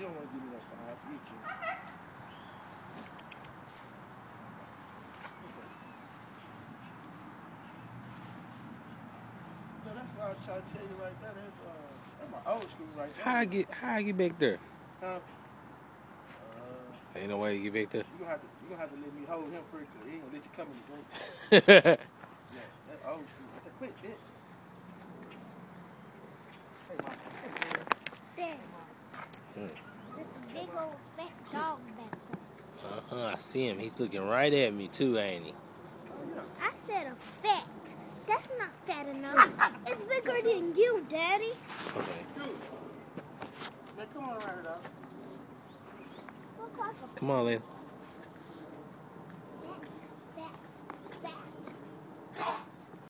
don't want to give me no 5. You kidding. No, that's what I was trying to tell you right there. That's my old school right there. How I get back there? Huh? Ain't no way to get back there. You gonna have to let me hold him first, cause he ain't gonna let you come in the drink. Yeah, that's old school. Quit that. Hey, Mom. Hey, Dad, there's a big old fat dog back there. I see him. He's looking right at me too, ain't he? I said a fat. That's not fat enough. It's bigger than you, Daddy. Okay. dude. Man, come on around here, dog. Look like a Come on, Lynn.